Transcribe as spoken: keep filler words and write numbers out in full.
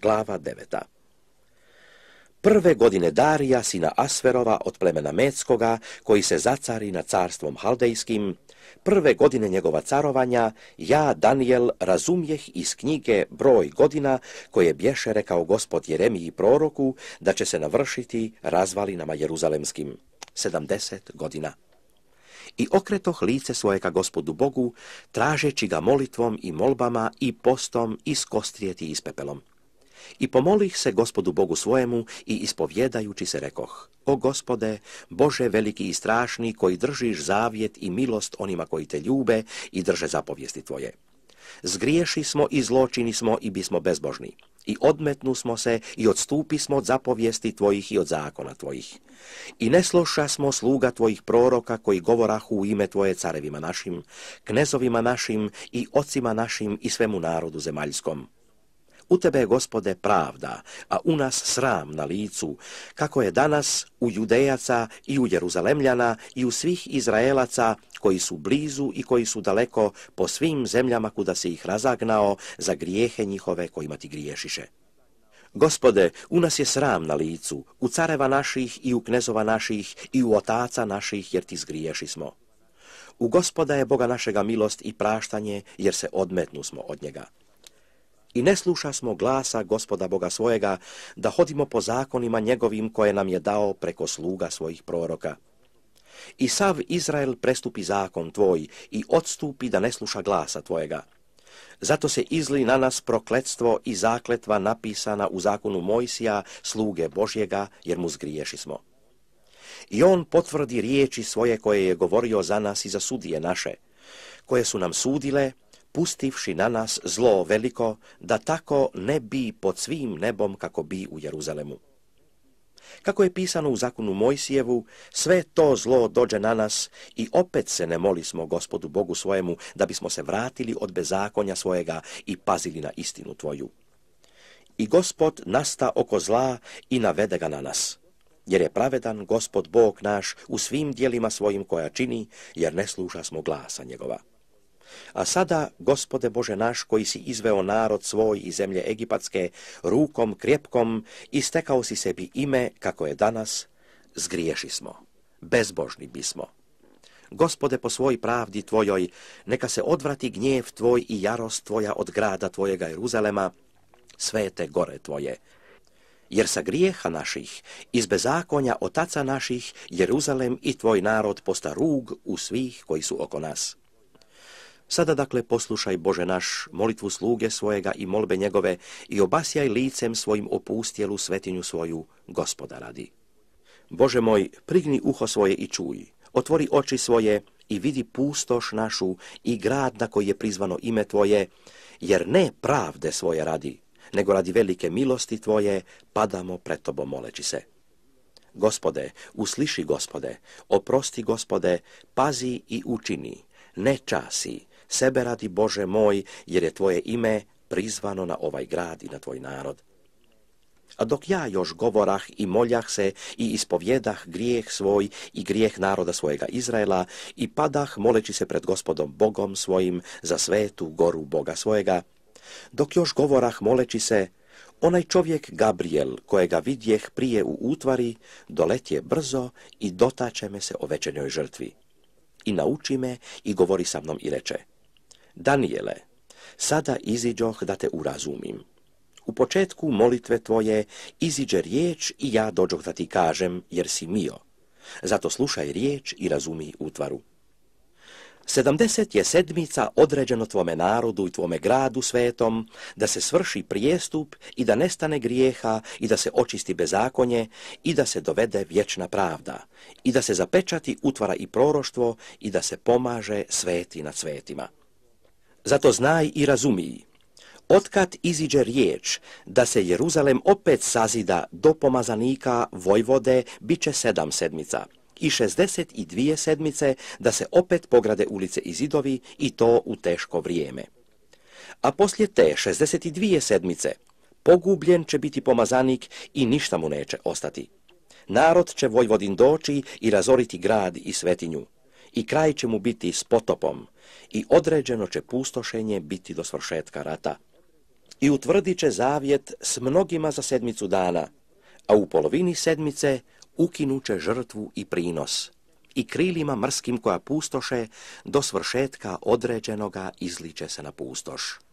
Glava deveta. Prve godine Darija, sina Asverova od plemena Metskoga, koji se zacari nad carstvom Haldejskim, prve godine njegova carovanja, ja, Danijel, razumjeh iz knjige broj godina koje bješe rekao Gospod Jeremiji proroku da će se navršiti razvalinama Jeruzalemskim. Sedamdeset godina. I okretoh lice svoje ka Gospodu Bogu, tražeći ga molitvom i molbama i postom i skostrijeti i s pepelom. I pomolih se Gospodu Bogu svojemu i ispovjedajući se rekoh: O Gospode, Bože veliki i strašni, koji držiš zavjet i milost onima koji te ljube i drže zapovijesti tvoje. Zgriješi smo i zločini smo i bismo bezbožni. I odmetnu smo se i odstupi smo od zapovijesti tvojih i od zakona tvojih. I ne sluša smo sluga tvojih proroka koji govorahu u ime tvoje carevima našim, knezovima našim i ocima našim i svemu narodu zemaljskom. U tebe je, Gospode, pravda, a u nas sram na licu, kako je danas u Judejaca i u Jeruzalemljana i u svih Izraelaca koji su blizu i koji su daleko po svim zemljama kuda si ih razagnao za grijehe njihove kojima ti griješiše. Gospode, u nas je sram na licu, u careva naših i u knezova naših i u otaca naših, jer ti zgriješi smo. U Gospoda je Boga našega milost i praštanje, jer se odmetnu smo od njega. I ne sluša smo glasa Gospoda Boga svojega, da hodimo po zakonima njegovim koje nam je dao preko sluga svojih proroka. I sav Izrael prestupi zakon tvoj i odstupi da ne sluša glasa tvojega. Zato se izli na nas prokletstvo i zakletva napisana u zakonu Mojsija, sluge Božjega, jer mu zgriješi smo. I on potvrdi riječi svoje koje je govorio za nas i za sudije naše, koje su nam sudile, pustivši na nas zlo veliko, da tako ne bi pod svim nebom kako bi u Jeruzalemu. Kako je pisano u zakonu Mojsijevu, sve to zlo dođe na nas i opet se ne molismo Gospodu Bogu svojemu da bismo se vratili od bezakonja svojega i pazili na istinu tvoju. I Gospod nasta oko zla i navede ga na nas, jer je pravedan Gospod Bog naš u svim dijelima svojim koja čini, jer ne sluša smo glasa njegova. A sada, Gospode Bože naš, koji si izveo narod svoj iz zemlje Egipatske, rukom krjepkom i stekao si sebi ime, kako je danas, zgriješi smo, bezbožni bismo. Gospode, po svoj pravdi tvojoj, neka se odvrati gnjev tvoj i jarost tvoja od grada tvojega Jeruzalema, svete gore tvoje. Jer sa grijeha naših, iz bezakonja otaca naših, Jeruzalem i tvoj narod posta rug u svih koji su oko nas. Sada dakle poslušaj, Bože naš, molitvu sluge svojega i molbe njegove i obasjaj licem svojim opustjelu svetinju svoju, Gospoda radi. Bože moj, prigni uho svoje i čuj, otvori oči svoje i vidi pustoš našu i grad na koji je prizvano ime tvoje, jer ne pravde svoje radi, nego radi velike milosti tvoje padamo pred tobom moleći se. Gospode, usliši Gospode, oprosti Gospode, pazi i učini, ne časi, sebe radi Bože moj, jer je tvoje ime prizvano na ovaj grad i na tvoj narod. A dok ja još govorah i moljah se i ispovjedah grijeh svoj i grijeh naroda svojega Izraela i padah moleći se pred Gospodom Bogom svojim za svetu goru Boga svojega, dok još govorah moleći se, onaj čovjek Gabriel, kojega vidjeh prije u utvari, doletje brzo i dotače me se o večernjoj žrtvi. I nauči me i govori sa mnom i reče: Danijele, sada iziđoh da te urazumim. U početku molitve tvoje iziđe riječ i ja dođoh da ti kažem, jer si mio. Zato slušaj riječ i razumi utvaru. Sedamdeset je sedmica određeno tvome narodu i tvome gradu svetom, da se svrši prijestup i da nestane grijeha i da se očisti bezakonje i da se dovede vječna pravda i da se zapečati utvara i proroštvo i da se pomaže sveti nad svetima. Zato znaj i razumij, otkad iziđe riječ da se Jeruzalem opet sazida do pomazanika Vojvode, bit će sedam sedmica i šezdeset i dvije sedmice da se opet pograde ulice i zidovi i to u teško vrijeme. A poslije te šezdeset i dvije sedmice pogubljen će biti pomazanik i ništa mu neće ostati. Narod će Vojvodin doći i razoriti grad i svetinju i kraj će mu biti s potopom i određeno će pustošenje biti do svršetka rata. i utvrdit će zavjet s mnogima za sedmicu dana, a u polovini sedmice ukinuće žrtvu i prinos i krilima mrskim koja pustoše do svršetka određenoga izliče se na pustoš.